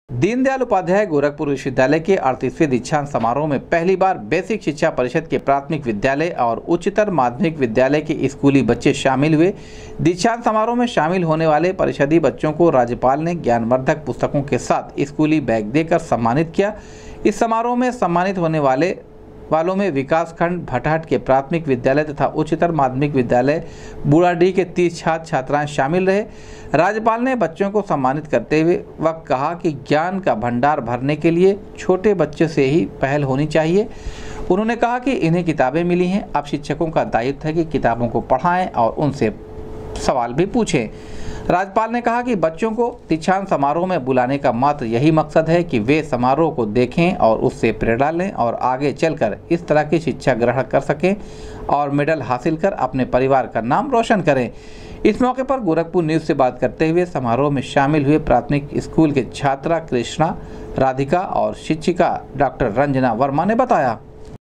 दीनदयाल उपाध्याय गोरखपुर विश्वविद्यालय के 38वें दीक्षांत समारोह में पहली बार बेसिक शिक्षा परिषद के प्राथमिक विद्यालय और उच्चतर माध्यमिक विद्यालय के स्कूली बच्चे शामिल हुए। दीक्षांत समारोह में शामिल होने वाले परिषदी बच्चों को राज्यपाल ने ज्ञानवर्धक पुस्तकों के साथ स्कूली बैग देकर सम्मानित किया। इस समारोह में सम्मानित होने वालों में विकासखंड भटहट के प्राथमिक विद्यालय तथा उच्चतर माध्यमिक विद्यालय बूढ़ाडीह के 30 छात्र छात्राएं शामिल रहे। राज्यपाल ने बच्चों को सम्मानित करते हुए वक्त कहा कि ज्ञान का भंडार भरने के लिए छोटे बच्चे से ही पहल होनी चाहिए। उन्होंने कहा कि इन्हें किताबें मिली हैं, अब शिक्षकों का दायित्व है कि किताबों को पढ़ाएं और उनसे सवाल भी पूछें। राज्यपाल ने कहा कि बच्चों को दीक्षांत समारोह में बुलाने का मात्र यही मकसद है कि वे समारोह को देखें और उससे प्रेरणा लें और आगे चलकर इस तरह की शिक्षा ग्रहण कर सकें और मेडल हासिल कर अपने परिवार का नाम रोशन करें। इस मौके पर गोरखपुर न्यूज़ से बात करते हुए समारोह में शामिल हुए प्राथमिक स्कूल के छात्रा कृष्णा, राधिका और शिक्षिका डॉक्टर रंजना वर्मा ने बताया।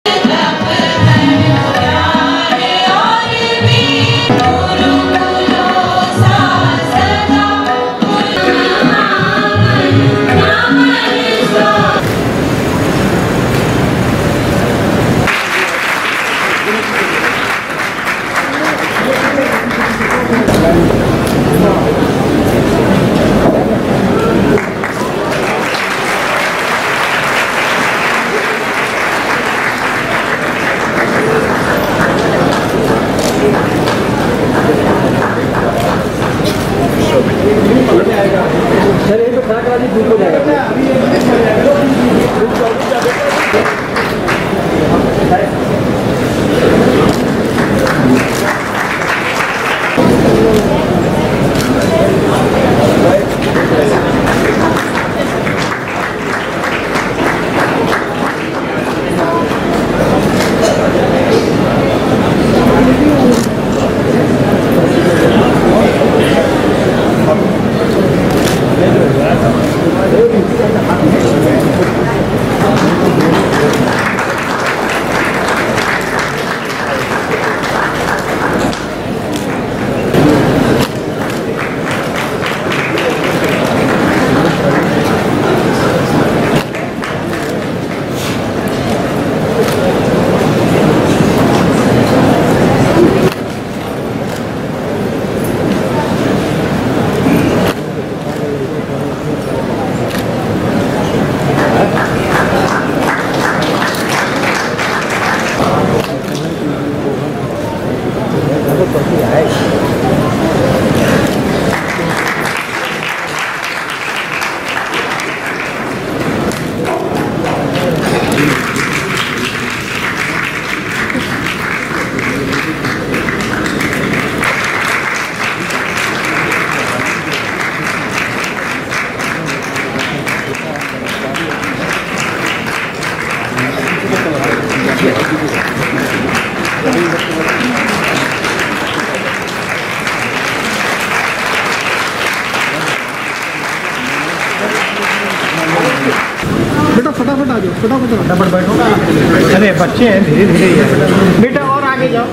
बेटा फटाफट आ जाओ, फटाफट बैठो ना। अरे बच्चे हैं, धीरे धीरे बेटा और आगे जाओ,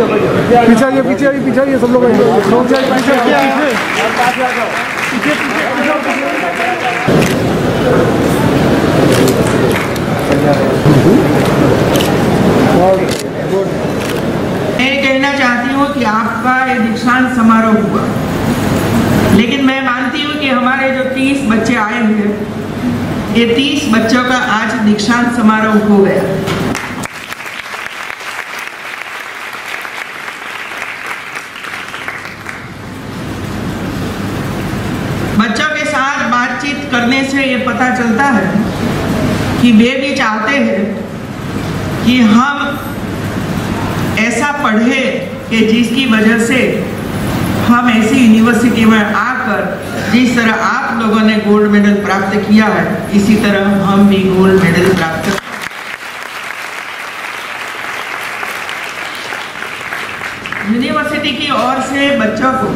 पीछे आइए सब लोग मैं कहना चाहती हूँ कि आपका ये दीक्षांत समारोह हुआ, लेकिन मैं मानती हूँ कि हमारे जो 30 बच्चे आए हैं, ये 30 बच्चों का आज दीक्षांत समारोह हो गया। बच्चों के साथ बातचीत करने से ये पता चलता है कि वे भी चाहते हैं कि हम ऐसा पढ़े कि जिसकी वजह से हम ऐसी यूनिवर्सिटी में आकर जिस तरह आप लोगों ने गोल्ड मेडल प्राप्त किया है, इसी तरह हम भी गोल्ड मेडल प्राप्त करें। यूनिवर्सिटी की ओर से बच्चों को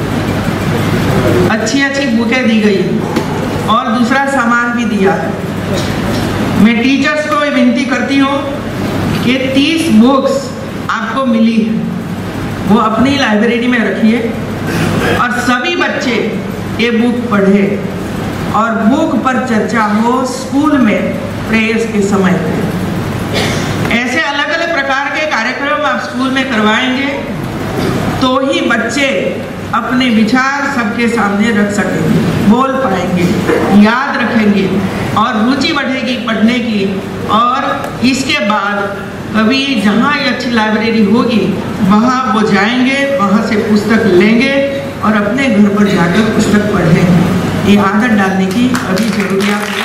अच्छी बुकें दी गई और दूसरा सामान भी दिया है। मैं टीचर्स को विनती करती हूँ कि 30 बुक्स आपको मिली है, वो अपनी लाइब्रेरी में रखिए और सभी बच्चे ये बुक पढ़े। और भूख पर चर्चा हो स्कूल में प्रेयर्स के समय पे। ऐसे अलग अलग प्रकार के कार्यक्रम आप स्कूल में करवाएंगे तो ही बच्चे अपने विचार सबके सामने रख सकेंगे, बोल पाएंगे, याद रखेंगे और रुचि बढ़ेगी पढ़ने की। और इसके बाद कभी जहाँ ये अच्छी लाइब्रेरी होगी वहाँ वो जाएंगे, वहाँ से पुस्तक लेंगे और अपने घर पर जाकर पुस्तक पढ़ेंगे। ये आदत डालने की अभी जरूरियात है।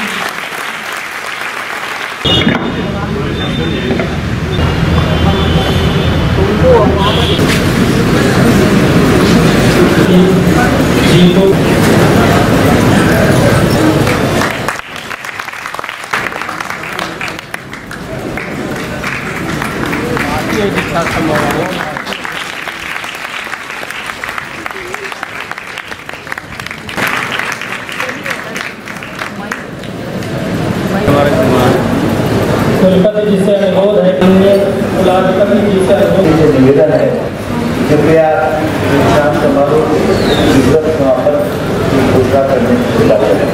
कुलपति जी से अनुरोध है, कुलाधिपति जी से अनुरोध निवेदन है, कृपया दीक्षांत समारोह विधिवत समापन की घोषणा करने की बुला करें।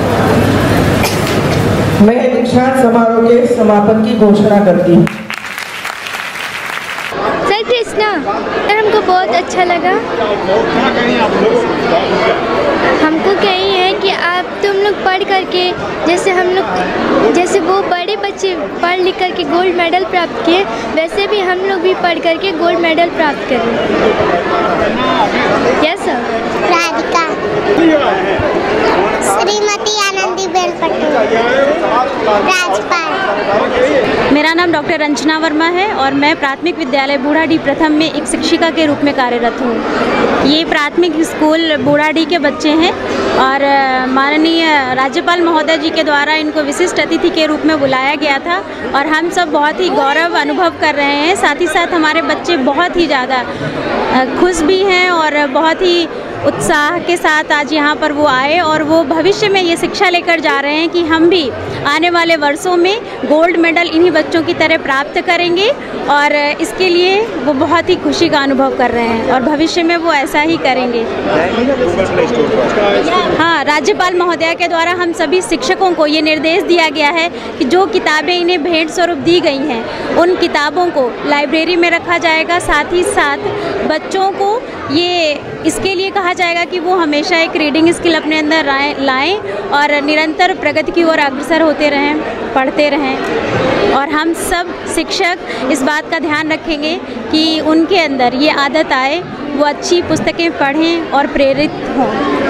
मैं दीक्षांत समारोह के समापन की घोषणा करती हूँ। सर कृष्णा, हमको बहुत अच्छा लगा। हमको कही है कि आप तुम लोग पढ़ करके जैसे वो बड़े बच्चे पढ़ लिख करके गोल्ड मेडल प्राप्त किए, वैसे भी हम लोग भी पढ़ करके गोल्ड मेडल प्राप्त करें। Yes sir. राधिका, श्रीमती आनंदीबेन पटेल, राजपाल। मेरा नाम डॉक्टर रंजना वर्मा है और मैं प्राथमिक विद्यालय बूढ़ाडी प्रथम में एक शिक्षिका के रूप में कार्यरत हूँ। ये प्राथमिक स्कूल बूढ़ाडी के बच्चे हैं और माननीय राज्यपाल महोदय जी के द्वारा इनको विशिष्ट अतिथि के रूप में बुलाया गया था और हम सब बहुत ही गौरव अनुभव कर रहे हैं। साथ ही साथ हमारे बच्चे बहुत ही ज़्यादा खुश भी हैं और बहुत ही उत्साह के साथ आज यहाँ पर वो आए और वो भविष्य में ये शिक्षा लेकर जा रहे हैं कि हम भी आने वाले वर्षों में गोल्ड मेडल इन्हीं बच्चों की तरह प्राप्त करेंगे और इसके लिए वो बहुत ही खुशी का अनुभव कर रहे हैं और भविष्य में वो ऐसा ही करेंगे। हाँ, राज्यपाल महोदया के द्वारा हम सभी शिक्षकों को ये निर्देश दिया गया है कि जो किताबें इन्हें भेंट स्वरूप दी गई हैं उन किताबों को लाइब्रेरी में रखा जाएगा। साथ ही साथ बच्चों को ये इसके लिए कहा जाएगा कि वो हमेशा एक रीडिंग स्किल अपने अंदर लाएं और निरंतर प्रगति की ओर अग्रसर होते रहें, पढ़ते रहें। और हम सब शिक्षक इस बात का ध्यान रखेंगे कि उनके अंदर ये आदत आए, वो अच्छी पुस्तकें पढ़ें और प्रेरित हों।